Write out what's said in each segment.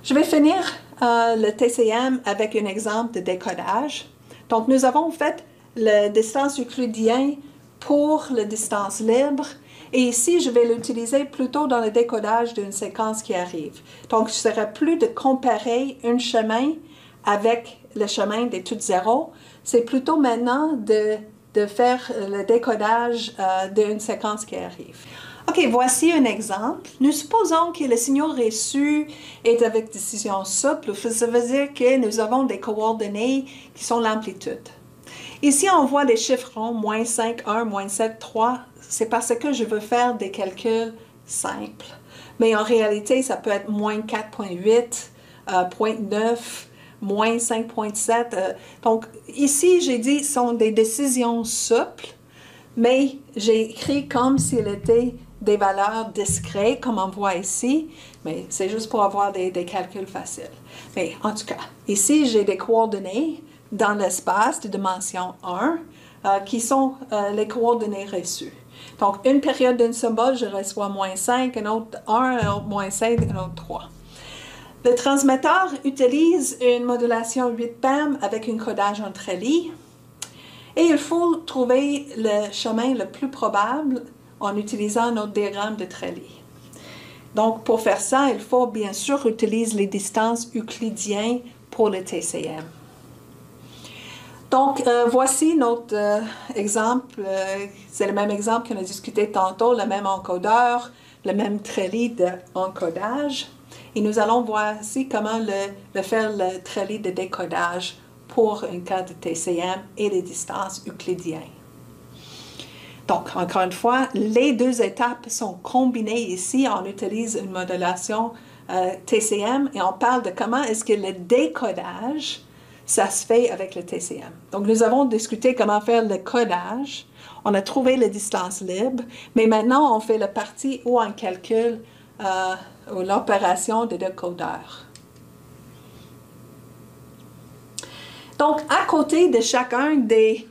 Je vais finir le TCM avec un exemple de décodage. Donc, nous avons fait la distance euclidienne pour la distance libre. Et ici, je vais l'utiliser plutôt dans le décodage d'une séquence qui arrive. Donc, ce sera plus de comparer un chemin avec le chemin des toutes zéros. C'est plutôt maintenant de faire le décodage d'une séquence qui arrive. OK, voici un exemple. Nous supposons que le signal reçu est avec décision souple. Ça veut dire que nous avons des coordonnées qui sont l'amplitude. Ici, on voit des chiffres ronds, moins 5, 1, moins 7, 3. C'est parce que je veux faire des calculs simples. Mais en réalité, ça peut être moins 4,8, 0,9, moins 5,7. Donc, ici, j'ai dit ce sont des décisions souples, mais j'ai écrit comme s'il était des valeurs discrètes, comme on voit ici, mais c'est juste pour avoir des calculs faciles. Mais en tout cas, ici, j'ai des coordonnées dans l'espace de dimension 1 qui sont les coordonnées reçues. Donc, une période d'un symbole, je reçois moins 5, un autre 1, un autre moins 5, un autre 3. Le transmetteur utilise une modulation 8 PAM avec un codage en trélie. Et il faut trouver le chemin le plus probable en utilisant notre diagramme de trélie. Donc, pour faire ça, il faut bien sûr utiliser les distances euclidiennes pour le TCM. Donc, voici notre exemple. C'est le même exemple qu'on a discuté tantôt, le même encodeur, le même trélie d'encodage. Et nous allons voir ici comment faire le trélie de décodage pour un cas de TCM et les distances euclidiennes. Donc, encore une fois, les deux étapes sont combinées ici. On utilise une modulation TCM et on parle de comment est-ce que le décodage, ça se fait avec le TCM. Donc, nous avons discuté comment faire le codage. On a trouvé les distances libres, mais maintenant, on fait la partie où on calcule l'opération de décodeur. Donc, à côté de chacun des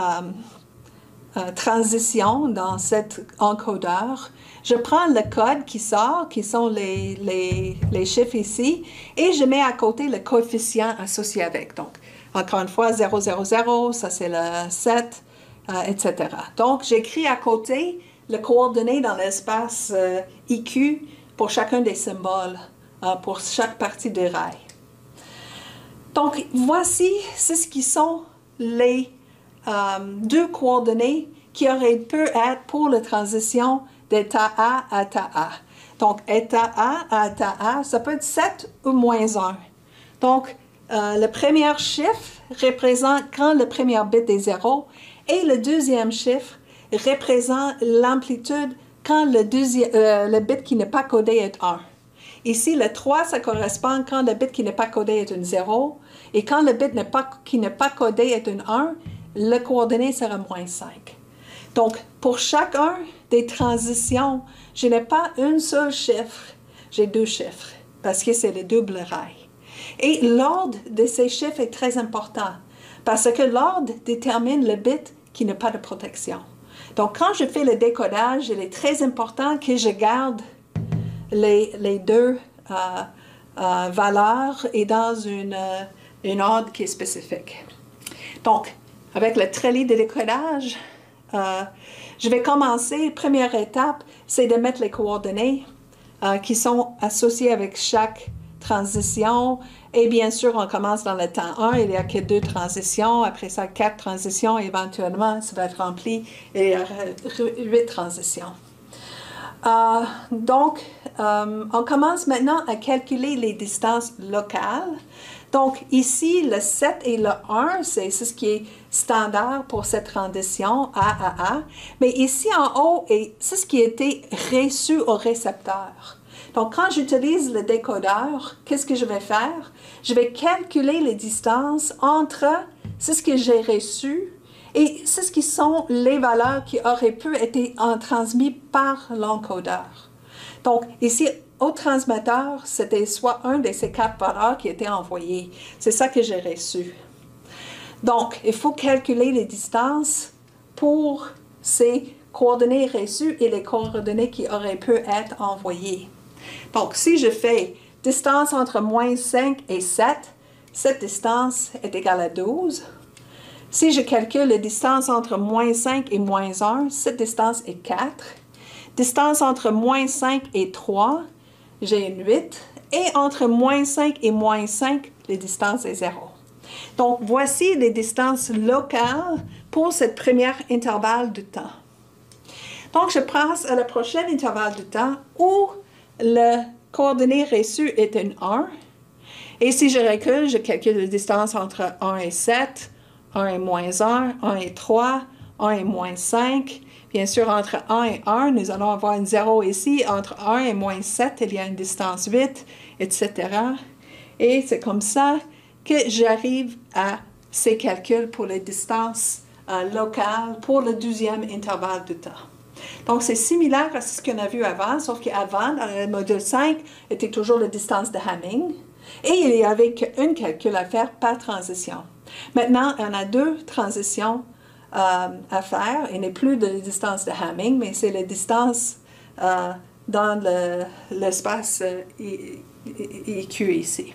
transitions dans cet encodeur, je prends le code qui sort, qui sont les chiffres ici, et je mets à côté le coefficient associé avec. Donc, encore une fois, 0, 0, 0, ça c'est le 7, etc. Donc, j'écris à côté les coordonnées dans l'espace IQ pour chacun des symboles, pour chaque partie du rail. Donc, voici ce qui sont les deux coordonnées qui auraient pu être pour la transition d'état A à état A. Donc, état A à état A, ça peut être 7 ou moins 1. Donc, le premier chiffre représente quand le premier bit est 0 et le deuxième chiffre représente l'amplitude quand le bit qui n'est pas codé est 1. Ici, le 3, ça correspond quand le bit qui n'est pas codé est un 0. Et quand le bit qui n'est pas codé est un 1, le coordonnée sera moins 5. Donc, pour chacun des transitions, je n'ai pas un seul chiffre, j'ai deux chiffres, parce que c'est le double rail. Et l'ordre de ces chiffres est très important, parce que l'ordre détermine le bit qui n'a pas de protection. Donc, quand je fais le décodage, il est très important que je garde les deux valeurs et dans une ordre qui est spécifique. Donc, avec le trélie de décodage, je vais commencer. Première étape, c'est de mettre les coordonnées qui sont associées avec chaque transition. Et bien sûr, on commence dans le temps 1, il n'y a que 2 transitions. Après ça, 4 transitions. Éventuellement, ça va être rempli et il y aura 8 transitions. Donc, on commence maintenant à calculer les distances locales. Donc, ici, le 7 et le 1, c'est ce qui est standard pour cette transition A à A. Mais ici en haut, c'est ce qui a été reçu au récepteur. Donc, quand j'utilise le décodeur, qu'est-ce que je vais faire? Je vais calculer les distances entre ce que j'ai reçu et ce qui sont les valeurs qui auraient pu être transmises par l'encodeur. Donc, ici, au transmetteur, c'était soit un de ces 4 valeurs qui étaient envoyées. C'est ça que j'ai reçu. Donc, il faut calculer les distances pour ces coordonnées reçues et les coordonnées qui auraient pu être envoyées. Donc, si je fais distance entre moins 5 et 7, cette distance est égale à 12. Si je calcule la distance entre moins 5 et moins 1, cette distance est 4. Distance entre moins 5 et 3, j'ai une 8. Et entre moins 5 et moins 5, les distances est 0. Donc, voici les distances locales pour cette première intervalle de temps. Donc, je passe à la prochaine intervalle de temps où le coordonnée reçu est une 1. Et si je recule, je calcule la distance entre 1 et 7, 1 et moins 1, 1 et 3, 1 et moins 5. Bien sûr, entre 1 et 1, nous allons avoir une 0 ici. Entre 1 et moins 7, il y a une distance 8, etc. Et c'est comme ça que j'arrive à ces calculs pour les distances locales pour le 12e intervalle de temps. Donc, c'est similaire à ce qu'on a vu avant, sauf qu'avant, dans le module 5, était toujours la distance de Hamming. Et il y avait qu'un calcul à faire par transition. Maintenant, on a 2 transitions à faire. Il n'est plus de la distance de Hamming, mais c'est la distance dans l'espace IQ ici.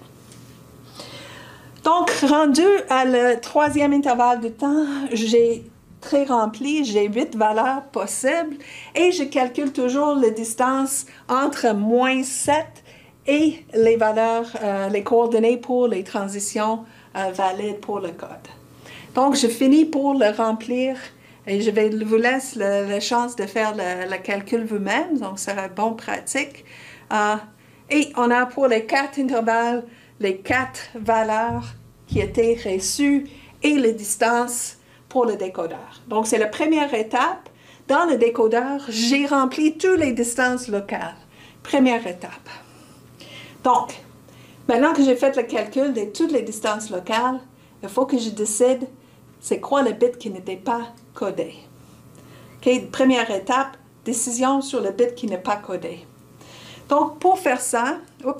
Donc, rendu à le 3e intervalle de temps, j'ai très rempli, j'ai 8 valeurs possibles et je calcule toujours la distance entre moins 7 et les valeurs, les coordonnées pour les transitions valides pour le code. Donc, je finis pour le remplir et je vais vous laisser la chance de faire le calcul vous-même, donc ça sera bon pratique. Et on a pour les 4 intervalles, les 4 valeurs qui étaient reçues et les distances pour le décodeur. Donc, c'est la première étape. Dans le décodeur, j'ai rempli toutes les distances locales. Première étape. Donc, maintenant que j'ai fait le calcul de toutes les distances locales, il faut que je décide c'est quoi le bit qui n'était pas codé. Okay? Première étape, décision sur le bit qui n'est pas codé. Donc, pour faire ça,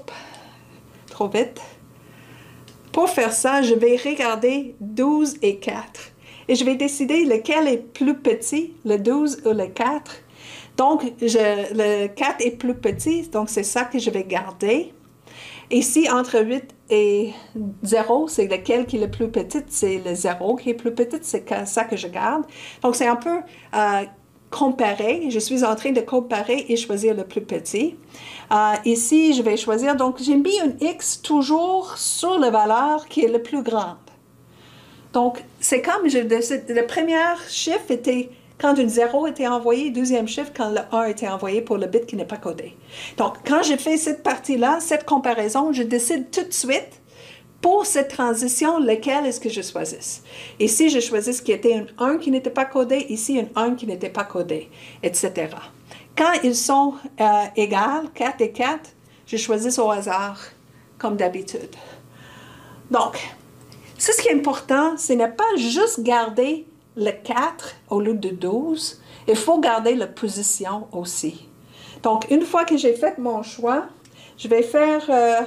trop vite. Pour faire ça, je vais regarder 12 et 4. Et je vais décider lequel est plus petit, le 12 ou le 4. Donc, le 4 est plus petit, donc c'est ça que je vais garder. Ici, entre 8 et 0, c'est lequel qui est le plus petit? C'est le 0 qui est plus petit, c'est ça que je garde. Donc, c'est un peu comparer. Je suis en train de comparer et choisir le plus petit. Ici, je vais choisir, donc j'ai mis un X toujours sur la valeur qui est la plus grande. Donc, c'est comme le premier chiffre était quand une 0 était envoyée, deuxième chiffre quand le 1 était envoyé pour le bit qui n'est pas codé. Donc, quand je fais cette partie-là, cette comparaison, je décide tout de suite pour cette transition, lequel est-ce que je choisisse. Ici, je choisis ce qui était un 1 qui n'était pas codé, ici un 1 qui n'était pas codé, etc. Quand ils sont égales, 4 et 4, je choisis au hasard, comme d'habitude. Donc, ce qui est important, ce n'est pas juste garder le 4 au lieu de 12, il faut garder la position aussi. Donc, une fois que j'ai fait mon choix, je vais faire,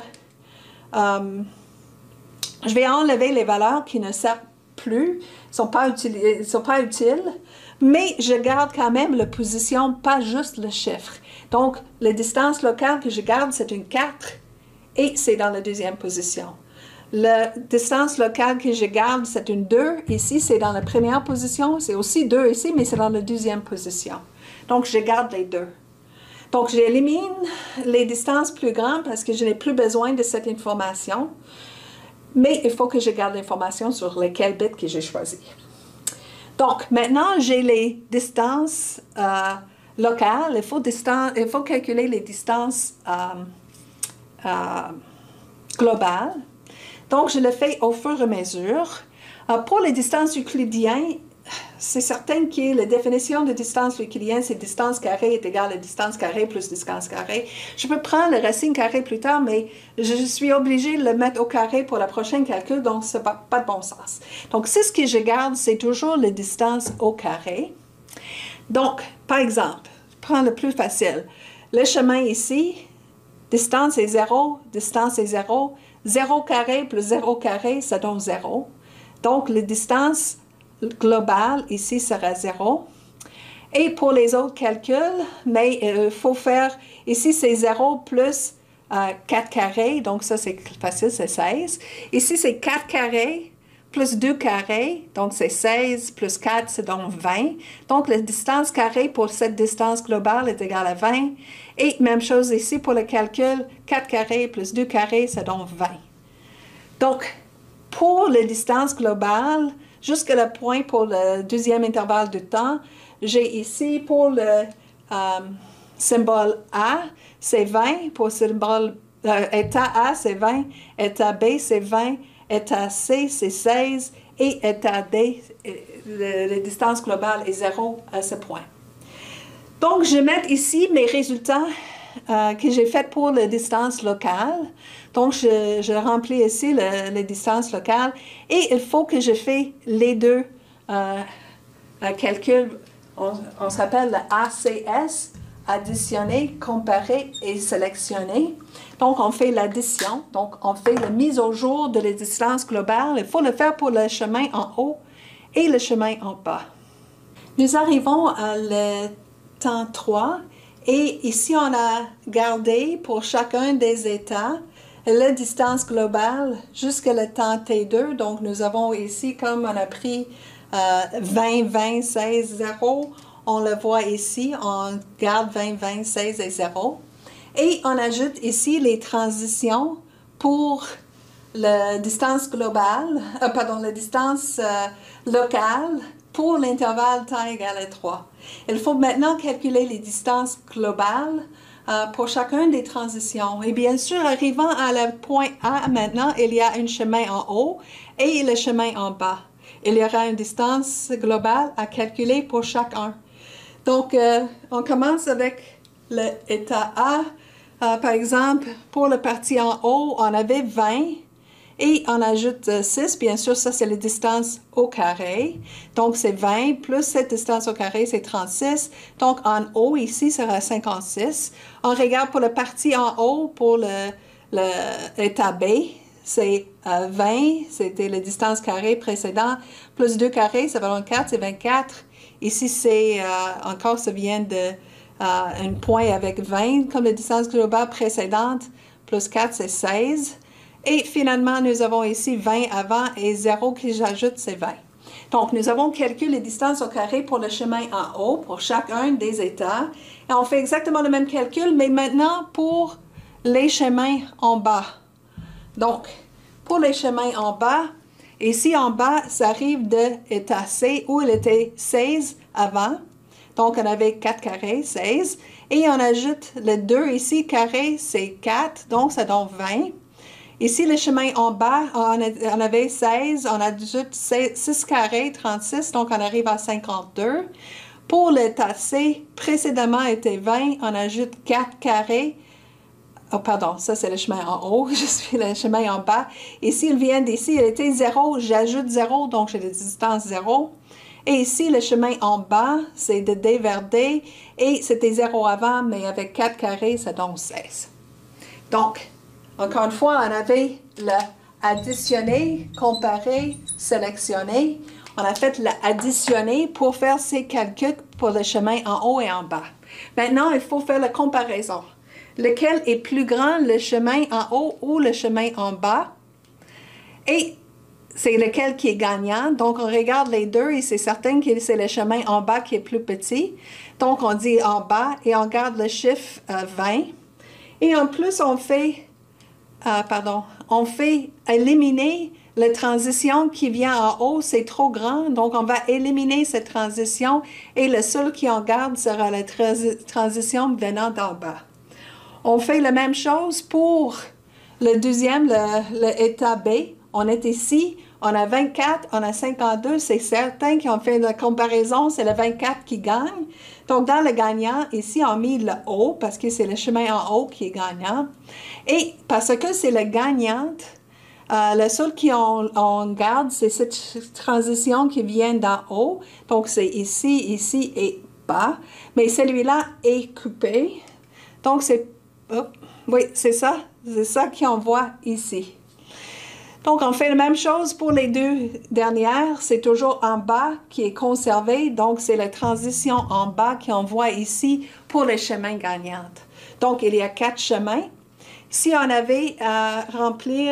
je vais enlever les valeurs qui ne servent plus, ne sont pas utiles, mais je garde quand même la position, pas juste le chiffre. Donc, la distance locale que je garde, c'est une 4 et c'est dans la deuxième position. La distance locale que je garde, c'est une 2. Ici, c'est dans la première position. C'est aussi 2 ici, mais c'est dans la deuxième position. Donc, je garde les deux. Donc, j'élimine les distances plus grandes parce que je n'ai plus besoin de cette information. Mais il faut que je garde l'information sur lesquels bits que j'ai choisi. Donc, maintenant, j'ai les distances locales. Il faut calculer les distances globales. Donc, je le fais au fur et à mesure. Pour les distances euclidiennes, c'est certain que la définition de distance euclidienne, c'est distance carrée est égale à distance carrée plus distance carrée. Je peux prendre le racine carrée plus tard, mais je suis obligée de le mettre au carré pour la prochaine calcul, donc ça n'a pas de bon sens. Donc, c'est ce que je garde, c'est toujours la distance au carré. Donc, par exemple, je prends le plus facile. Le chemin ici, distance est 0, distance est 0. 0 carré plus 0 carré, ça donne 0. Donc, la distance globale ici sera 0. Et pour les autres calculs, mais il faut faire, ici c'est 0 plus 4 carrés, donc ça c'est facile, c'est 16. Ici c'est 4 carrés plus 2 carrés, donc c'est 16 plus 4, c'est donc 20. Donc la distance carrée pour cette distance globale est égale à 20. Et même chose ici pour le calcul, 4 carrés plus 2 carrés, c'est donc 20. Donc, pour la distance globale, jusqu'à le point pour le deuxième intervalle de temps, j'ai ici pour le symbole A, c'est 20. Pour le symbole état A, c'est 20. État B, c'est 20. État C, c'est 16. Et état D, la distance globale est 0 à ce point. Donc, je mets ici mes résultats que j'ai faits pour la distance locale. Donc, je remplis ici les distances locales et il faut que je fasse les deux calculs. On s'appelle le ACS, additionner, comparer et sélectionner. Donc, on fait l'addition. Donc, on fait la mise au jour de la distance globale. Il faut le faire pour le chemin en haut et le chemin en bas. Nous arrivons à le temps 3 et ici, on a gardé pour chacun des états la distance globale jusqu'à le temps T2. Donc, nous avons ici, comme on a pris 20, 20, 16, 0, on le voit ici, on garde 20, 20, 16 et 0. Et on ajoute ici les transitions pour la distance globale, la distance locale pour l'intervalle temps égal à 3. Il faut maintenant calculer les distances globales pour chacune des transitions. Et bien sûr, arrivant à le point A maintenant, il y a un chemin en haut et le chemin en bas. Il y aura une distance globale à calculer pour chacun. Donc, on commence avec l'état A. Par exemple, pour la partie en haut, on avait 20 et on ajoute 6. Bien sûr, ça, c'est la distance au carré. Donc, c'est 20 plus cette distance au carré, c'est 36. Donc, en haut, ici, sera 56. On regarde pour la partie en haut, pour l'état B, c'est 20. C'était la distance carrée précédente. Plus 2 carrés, ça va donner 4, c'est 24. Ici, c'est encore, ça vient de un point avec 20 comme la distance globale précédente. Plus 4, c'est 16. Et finalement, nous avons ici 20 avant et 0 que j'ajoute, c'est 20. Donc, nous avons calculé les distances au carré pour le chemin en haut, pour chacun des états. Et on fait exactement le même calcul, mais maintenant pour les chemins en bas. Donc, pour les chemins en bas, ici en bas, ça arrive de l'état C où il était 16 avant. Donc, on avait 4 carrés, 16. Et on ajoute le 2 ici, carré, c'est 4, donc ça donne 20. Ici, le chemin en bas, on avait 16, on ajoute 6 carrés, 36, donc on arrive à 52. Pour l'état C, précédemment était 20, on ajoute 4 carrés. Oh, pardon, ça c'est le chemin en haut, je suis le chemin en bas. Ici, il vient d'ici, il était 0, j'ajoute 0, donc j'ai la distance 0. Et ici, le chemin en bas, c'est de D vers D, et c'était 0 avant, mais avec 4 carrés, ça donne 16. Donc, encore une fois, on avait l'additionner, comparer, sélectionner. On a fait l'additionner pour faire ces calculs pour le chemin en haut et en bas. Maintenant, il faut faire la comparaison. Lequel est plus grand, le chemin en haut ou le chemin en bas? Et c'est lequel qui est gagnant. Donc, on regarde les deux et c'est certain que c'est le chemin en bas qui est plus petit. Donc, on dit en bas et on garde le chiffre 20. Et en plus, on fait éliminer la transition qui vient en haut, c'est trop grand. Donc, on va éliminer cette transition et le seul qui en garde sera la transition venant d'en bas. On fait la même chose pour le deuxième, l'état B. On est ici, on a 24, on a 52. C'est certain qu'on fait la comparaison, c'est le 24 qui gagne. Donc, dans le gagnant, ici, on met le haut parce que c'est le chemin en haut qui est gagnant. Et parce que c'est le gagnant, le seul qu'on garde, c'est cette transition qui vient d'en haut. Donc, c'est ici, ici et bas. Mais celui-là est coupé. Donc, oui, c'est ça qu'on voit ici. Donc, on fait la même chose pour les deux dernières. C'est toujours en bas qui est conservé. Donc, c'est la transition en bas qu'on voit ici pour les chemins gagnants. Donc, il y a 4 chemins. si on avait à remplir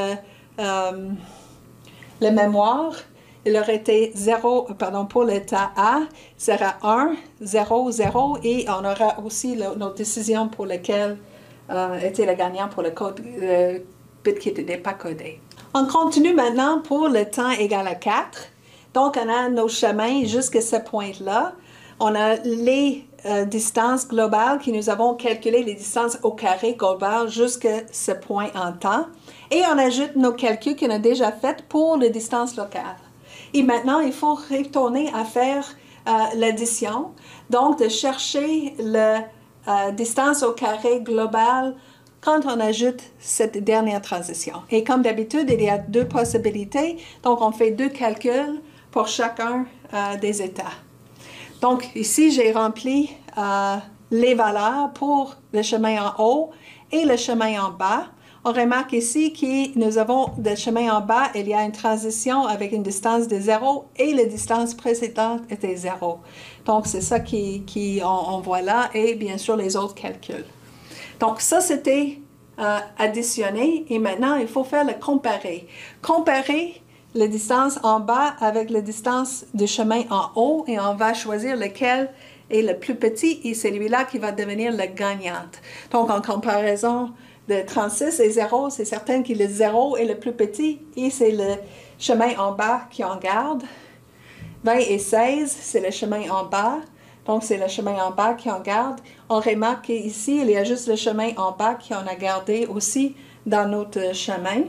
le mémoire, il aurait été 0, pardon, pour l'état A, sera 1, 0, 0, et on aura aussi nos décisions pour lesquelles était le gagnant pour le code bit qui n'était pas codé. On continue maintenant pour le temps égal à 4. Donc, on a nos chemins jusqu'à ce point-là. On a les distances globales que nous avons calculées, les distances au carré globales jusqu'à ce point en temps. Et on ajoute nos calculs qu'on a déjà faits pour les distances locales. Et maintenant, il faut retourner à faire l'addition. Donc, de chercher la distance au carré globale quand on ajoute cette dernière transition. Et comme d'habitude, il y a deux possibilités. Donc, on fait deux calculs pour chacun des états. Donc, ici, j'ai rempli les valeurs pour le chemin en haut et le chemin en bas. On remarque ici que nous avons le chemin en bas, il y a une transition avec une distance de 0 et la distance précédente était 0. Donc, c'est ça qu'on voit là et bien sûr les autres calculs. Donc, ça, c'était additionné et maintenant, il faut faire le comparer. Comparer la distance en bas avec la distance du chemin en haut et on va choisir lequel est le plus petit et c'est celui-là qui va devenir le gagnant. Donc, en comparaison de 36 et 0, c'est certain que le 0 est le plus petit et c'est le chemin en bas qui en garde. 20 et 16, c'est le chemin en bas. Donc, c'est le chemin en bas qui en garde. On remarque qu'ici, il y a juste le chemin en bas qui en a gardé aussi dans notre chemin.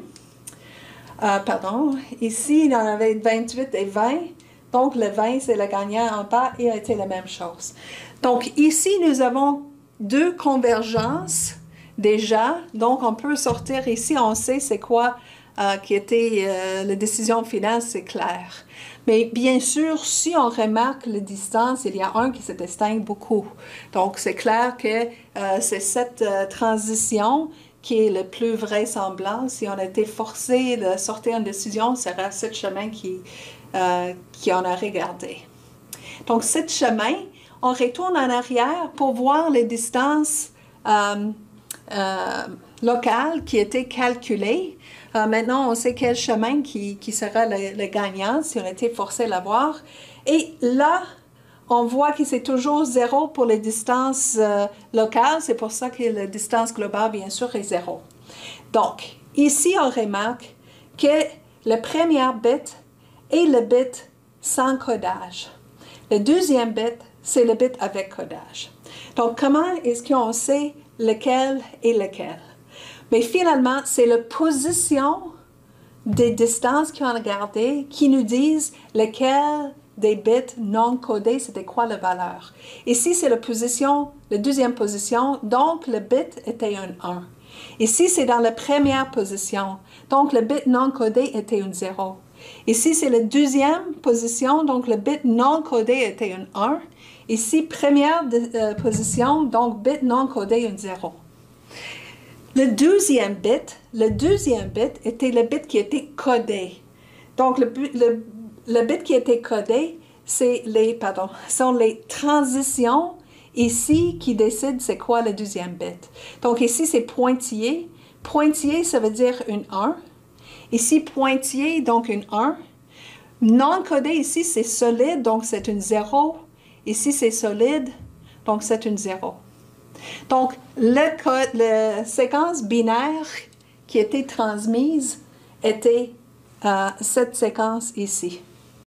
Ici, il y en avait 28 et 20. Donc, le 20, c'est le gagnant en bas et a été la même chose. Donc, ici, nous avons deux convergences déjà. Donc, on peut sortir ici, on sait c'est quoi qui était la décision finale, c'est clair. Mais bien sûr, si on remarque la distance, il y a un qui se distingue beaucoup. Donc, c'est clair que c'est cette transition qui est le plus vraisemblable. Si on était forcé de sortir une décision, ce sera ce chemin qui en a regardé. Donc, ce chemin, on retourne en arrière pour voir les distances locales qui étaient calculées. Maintenant, on sait quel chemin qui sera le gagnant si on était forcé à l'avoir. Et là, on voit que c'est toujours 0 pour les distances locales. C'est pour ça que la distance globale, bien sûr, est 0. Donc, ici, on remarque que le premier bit est le bit sans codage. Le deuxième bit, c'est le bit avec codage. Donc, comment est-ce qu'on sait lequel est lequel? Mais finalement, c'est la position des distances qu'on a gardées qui nous disent lequel des bits non codés, c'était quoi la valeur. Ici, c'est la deuxième position, donc le bit était un 1. Ici, c'est dans la première position, donc le bit non codé était un 0. Ici, c'est la deuxième position, donc le bit non codé était un 1. Ici, première position, donc bit non codé un 0. Le deuxième bit était le bit qui était codé. Donc, le bit qui était codé, sont les transitions ici qui décident c'est quoi le deuxième bit. Donc, ici, c'est pointillé. Pointillé, ça veut dire une 1. Ici, pointillé, donc une 1. Non codé, ici, c'est solide, donc c'est une 0. Ici, c'est solide, donc c'est une 0. Donc, la séquence binaire qui était transmise était cette séquence ici.